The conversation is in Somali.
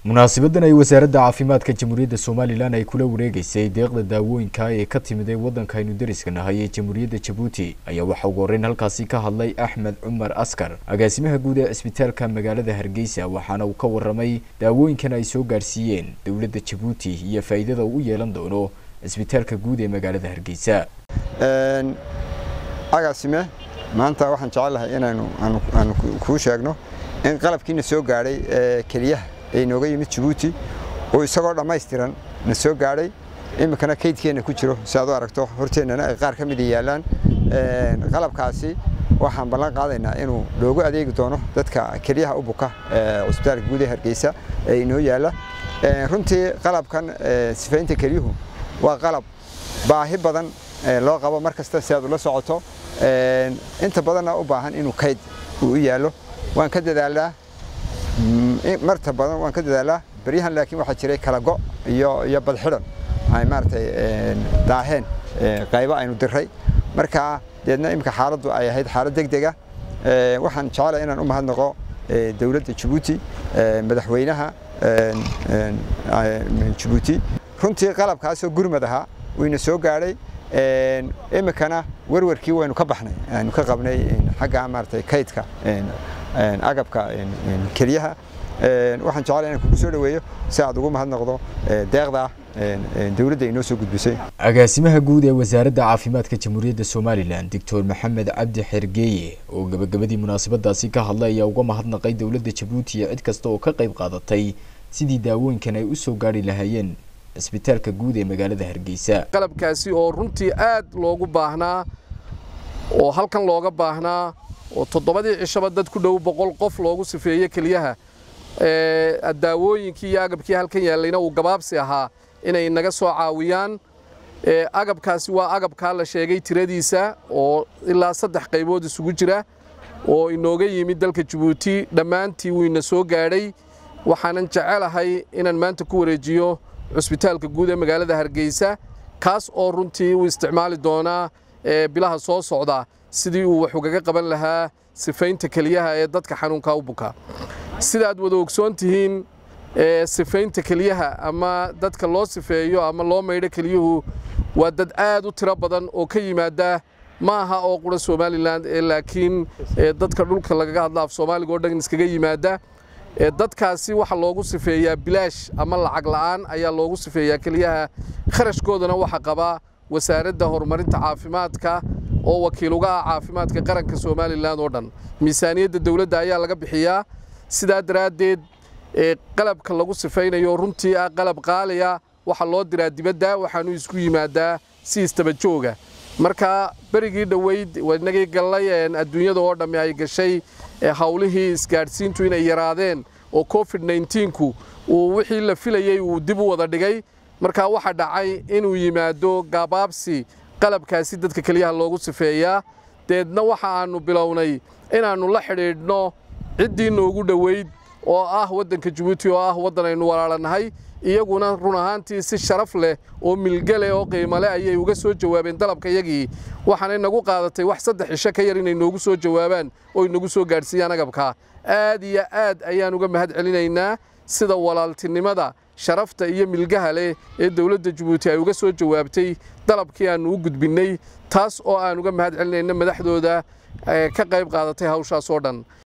munaasabadan ay wasaaradda caafimaadka jamhuuriyadda Soomaaliland ay kula wareegaysay deeqda daawooyinka ee ka timid waddanka aynu dariska nahay ee jamhuuriyadda Djibouti ayaa waxa ugu horeyn halkaasi ka hadlay Axmed Cumar Askar agaasimaha guud ee isbitaalka magaalada Hargeysa waxaana uu ka waramay daawooyinkan ay soo gaarsiiyeen dawladda Djibouti iyo faa'iidada uu yeelan doono isbitaalka guud ee magaalada Hargeysa agaasime maanta waxaan jecelahay inaan ku sheegno in qalabkiina soo gaaray kaliyaha ay nooga yimid Djibouti oo isagoo dhameystiran na soo gaaray imikana kaydkeena ku jiro si aad u aragto horteenana ay qaar ka mid yaalaan qalabkaasi waxaan ballan qaadaynaa inuu loogu adeegi doono dadka kaliyaha u buka isbitaalka guud ee Hargeysa ay noo yaala runtii qalabkan sifaynta kaliyuhu waa qalab baahi badan loo qabo markasta si aad ula socoto inta badanna u baahan inuu kayd u yaalo waan ka dadaalnaa marta badan waan ka dadaalnaa bariyahan laakiin waxa jiray kala go iyo badxiran ay maartay daaheen qaybo aynu diray marka deedna imka xaaladdu ay ahayd xaalad degdeg ah waxaan jecelahay inaan u mahadnaqo dawladda Djibouti madaxweynaha Djibouti runtii qalabkaas oo gurmad aha wayna soo gaaray imikana warwarkii waynu ka baxnay aanu ka qabnay xagga maartay kaydka agabka kaliyaha waxaan jecelahay inaan kugu soo dhaweeyo si aad ugu mahadnaqdo deeqda dawladda inoo soo gudbisay agaasimaha guud ee wasaaradda caafimaadka jamhuuriyadda Soomaaliland Dr. Maxamed Cabdi Xergeeye oo gabagabadii munaasabadaasi ka hadlay ayaa uga mahadnaqay dawladda Djibouti cid kasta oo ka qayb qaadatay sidii daawooyinkan ay u soo gaari lahaayeen isbitaalka guud ee magaalada Hargeysa qalabkaasi oo runtii aad loogu baahnaa oo halkan looga baahnaa oo 7 cishaba dad ku dhow 100 qof loogu sifeeyay kaliyaha daawooyinkii iyo agabkii halkan yaalayna uu gabaabsi ahaa inay naga soo caawiyaan agabkaasi waa agabka la sheegay tiradiisa oo ilaa 3 qaybood isugu jira oo inooga yimid dalka Djibouti dhamaantii uu ina soo gaaray waxaan jecelahay inaan maanta ku wareejiyo isbitaalka guud ee magaalada Hargeysa kaas oo runtii uu isticmaali doona bilaha soo socda sidii uu wax uga qaban lahaa sifaynta kaliyaha ee dadka xanuunka u buka sida aad wada ogsoontihiin sifaynta kaliyaha ama dadka loo sifeeyo ama loo meydho kaliyuhu waa dad aad u tiro badan oo ka yimaada ma aha oo qura Soomaaliland laakiin dadka dhulka laga hadla af Soomaaliga oo dhan iskaga yimaada dadkaasi waxa loogu sifeeyaa bilaash ama lacag la'aan ayaa loogu sifeeyaa kaliyaha kharashkoodana waxa qaba wasaaradda horumarinta caafimaadka oo wakiil uga ah caafimaadka qaranka Soomaaliland oo dhan miisaaniyadda dawladda ayaa laga bixiyaa sida daraadeed qalabka lagu sifeynayo runtii qalab qaali ah waxa loo diraa dibadda waxaanu isku yimaadaa si istaba jooga marka barigii dhaweyd wadnagii galay adduunyada oo dhammi ay gashay hawlihii isgaarsiintu inay yaraadeen oo COVID-19ku uu wixii la filayay uu dib u wada dhigay marka waxa dhacay inuu yimaado gabaabsi qalabkaasi dadka kaliyaha loogu sifeeyaa deedna waxa aanu bilownay inaanu la xiriirno ciddii noogu dhaweyd oo ah waddanka Djibouti oo ah waddan aynu walaalanahay iyaguna run ahaantii si sharaf leh oo milgale oo qiimo leh ayay uga soo jawaabeen dalabka yagii waxaanay nagu qaadatay wax 3 cisho ka yar inay noogu soo jawaabaan oo inagu soo gaarsiiyaan agabka aad iyo aad ayaan uga mahad celinaynaa sida walaaltinimada sharafta iyo milgaha leh ee dawladda Djibouti ay uga soo jawaabtay dalabkii aanu u gudbinay taas oo aan uga mahad celinayna madaxdooda ka qayb qaadatay hawshaas oo dhan